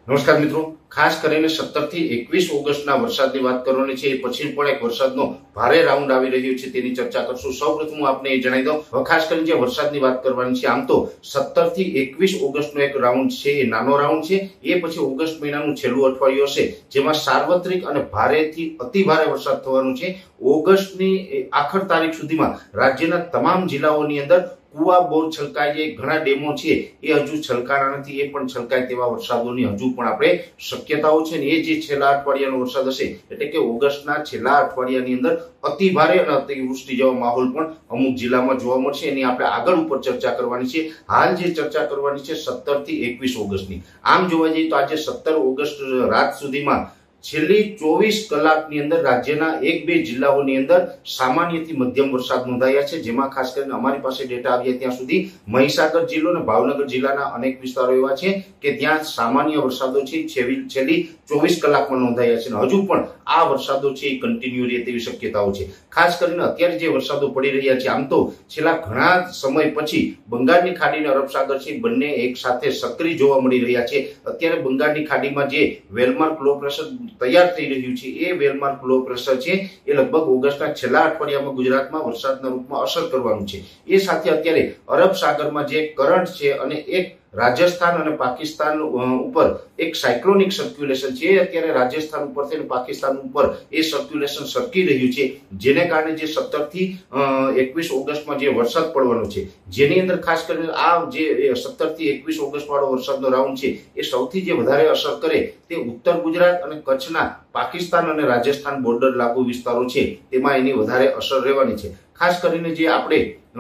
નમસ્કાર મિત્રો, ખાસ કરીને 17 થી 21 ઓગસ્ટના વરસાદની વાત કરવાની છે। એ પછી પણ એક વરસાદનો ભારે રાઉન્ડ આવી રહ્યો છે, તેની ચર્ચા કરશું। સૌપ્રથમ હું આપને એ જણાવી દઉં, ખાસ કરીને જે વરસાદની વાત કરવાની છે, આમ તો 17 થી 21 ઓગસ્ટનો એક રાઉન્ડ છે, એ નાનો રાઉન્ડ છે। એ પછી ઓગસ્ટ મહિનાનું છેલ્લું અઠવાડિયું હશે, જેમાં સાર્વત્રિક અને ભારેથી અતિ ભારે વરસાદ થવાનું છે। ઓગસ્ટની આખર તારીખ સુધીમાં રાજ્યના તમામ જિલ્લાઓની અંદર કુવા બોર છલકાય છે, ઘણા ડેમો છે એ હજુ છલકાણા નથી, એ પણ છલકાય તેવા વરસાદોની હજુ પણ આપણે શક્યતાઓ છે ને એ જે છેલ્લા અઠવાડિયાનો વરસાદ હશે, એટલે કે ઓગસ્ટના છેલ્લા અઠવાડિયાની અંદર અતિ ભારે અને અતિવૃષ્ટિ જેવો માહોલ પણ અમુક જિલ્લામાં જોવા મળશે। એની આપણે આગળ ઉપર ચર્ચા કરવાની છે। હાલ જે ચર્ચા કરવાની છે 17 થી 21 ઓગસ્ટની। આમ જોવા જઈએ તો આજે 17 ઓગસ્ટ રાત સુધીમાં છેલ્લી 24 કલાકની અંદર રાજ્યના 1-2 જિલ્લાઓની અંદર સામાન્યથી મધ્યમ વરસાદ નોંધાયા છે, જેમાં ખાસ કરીને અમારી પાસે ડેટા આવ્યા ત્યાં સુધી મહીસાગર જિલ્લો અને ભાવનગર જિલ્લાના અનેક વિસ્તારો એવા છે કે ત્યાં સામાન્ય વરસાદો છે છેલ્લી 24 કલાકમાં નોંધાયા છે, અને હજુ પણ આ વરસાદો છે એ કન્ટિન્યુ રહે તેવી શક્યતાઓ છે। ખાસ કરીને અત્યારે જે વરસાદો પડી રહ્યા છે, આમ તો છેલ્લા ઘણા સમય પછી બંગાળની ખાડી અને અરબ સાગર છે બંને એક સાથે સક્રિય જોવા મળી રહ્યા છે। અત્યારે બંગાળની ખાડીમાં જે વેલમાર્ક લો પ્રેશર તૈયાર થઈ રહ્યું છે, એ વેલમાર્ક લો પ્રેશર છે એ લગભગ ઓગસ્ટના છેલ્લા અઠવાડિયામાં ગુજરાતમાં વરસાદના રૂપમાં અસર કરવાનું છે। એ સાથે અત્યારે અરબ સાગરમાં જે કરંટ છે અને એક રાજસ્થાન અને પાકિસ્તાન ઉપર એક સાયક્લોનિક સર્ક્યુલેશન છે, અત્યારે રાજસ્થાન ઉપરથી અને પાકિસ્તાન ઉપર એ સર્ક્યુલેશન સરકી રહ્યું છે, જેને કારણે જે 17 થી 21 ઓગસ્ટમાં જે વરસાદ પડવાનો છે, જેની અંદર ખાસ કરીને આ જે 17 થી 21 ઓગસ્ટ વાળો વરસાદનો રાઉન્ડ છે એ સૌથી જે વધારે અસર કરે તે ઉત્તર ગુજરાત અને કચ્છના પાકિસ્તાન અને રાજસ્થાન બોર્ડર લાગુ વિસ્તારો છે, તેમાં એની વધારે અસર રહેવાની છે। ખાસ કરીને જે આપણે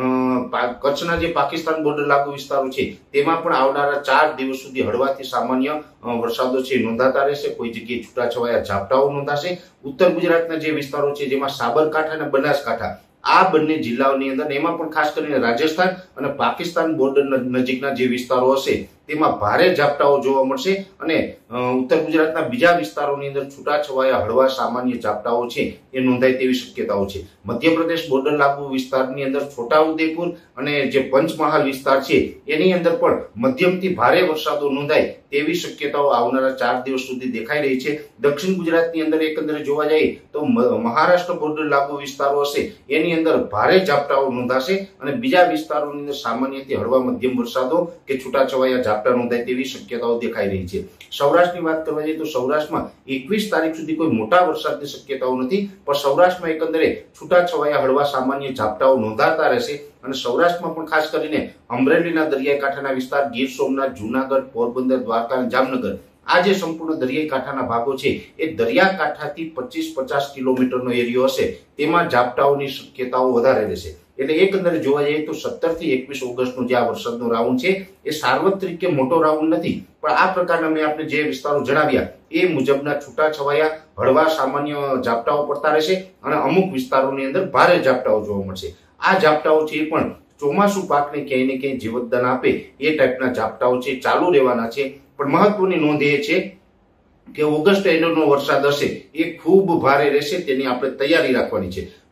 કચ્છના જે પાકિસ્તાન બોર્ડર લાગુ વિસ્તારો છે તેમાં પણ આવનારા 4 દિવસ સુધી હળવાથી સામાન્ય વરસાદો છે નોંધાતા રહેશે, કોઈ જગ્યાએ છૂટાછવાયા ઝાપટાઓ નોંધાશે। ઉત્તર ગુજરાતના જે વિસ્તારો છે, જેમાં સાબરકાંઠા અને બનાસકાંઠા આ બંને જિલ્લાઓની અંદર, એમાં પણ ખાસ કરીને રાજસ્થાન અને પાકિસ્તાન બોર્ડર નજીકના જે વિસ્તારો હશે તેમાં ભારે ઝાપટાઓ જોવા મળશે, અને ઉત્તર ગુજરાતના બીજા વિસ્તારોની અંદર છૂટાછવાયા હળવા સામાન્ય ઝાપટાઓ છે એ નોંધાય તેવી શક્યતાઓ છે। મધ્યપ્રદેશ બોર્ડર લાગુ વિસ્તારની અંદર છોટાઉદેપુર અને જે પંચમહાલ વિસ્તાર છે એની અંદર પણ મધ્યમથી ભારે વરસાદો નોંધાય તેવી શક્યતાઓ આવનારા 4 દિવસ સુધી દેખાઈ રહી છે। દક્ષિણ ગુજરાતની અંદર એકંદરે જોવા જઈએ તો મહારાષ્ટ્ર બોર્ડર લાગુ વિસ્તારો હશે એની અંદર ભારે ઝાપટાઓ નોંધાશે, અને બીજા વિસ્તારોની અંદર સામાન્યથી હળવા મધ્યમ વરસાદો કે છૂટાછવાયા ઝાપટા નોંધાય તેવી શક્યતાઓ દેખાઈ રહી છે। સૌરાષ્ટ્રની વાત કરવા જઈએ તો સૌરાષ્ટ્રમાં 21 તારીખ સુધી કોઈ મોટા વરસાદની શક્યતાઓ નથી, પણ સૌરાષ્ટ્રમાં એકંદરે છૂટાછવાયા હળવા સામાન્ય ઝાપટાઓ નોંધાતા રહેશે, અને સૌરાષ્ટ્રમાં પણ ખાસ કરીને અમરેલીના દરિયાઈ કાંઠાના વિસ્તાર, ગીર સોમનાથ, જુનાગઢ, પોરબંદર, દ્વારકા અને જામનગર, આ જે સંપૂર્ણ દરિયાઈ કાંઠાના ભાગો છે એ દરિયાકાંઠાથી 25-50 કિલોમીટરનો એરિયો હશે, તેમાં ઝાપટાઓની શક્યતાઓ વધારે રહેશે। એટલે એકંદરે જોવા જઈએ તો 17 થી 21 ઓગસ્ટનો જે આ વરસાદનો રાઉન્ડ છે એ સાર્વત્રિક કે મોટો રાઉન્ડ નથી, પણ આ પ્રકારના મેં આપણે જે વિસ્તારો જણાવ્યા એ મુજબના છૂટાછવાયા હળવા સામાન્ય ઝાપટાઓ પડતા રહેશે, અને અમુક વિસ્તારોની અંદર ભારે ઝાપટાઓ જોવા મળશે। આ ઝાપટાઓ છે એ પણ ચોમાસુ પાકને ક્યાંય ને ક્યાંય જીવતદાન આપે એ ટાઈપના ઝાપટાઓ છે ચાલુ રહેવાના છે। પણ મહત્વની નોંધ એ છે કે ઓગસ્ટ એન્ડનો વરસાદ હશે એ ખૂબ ભારે રહેશે, તેની આપણે તૈયારી રાખવાની છે।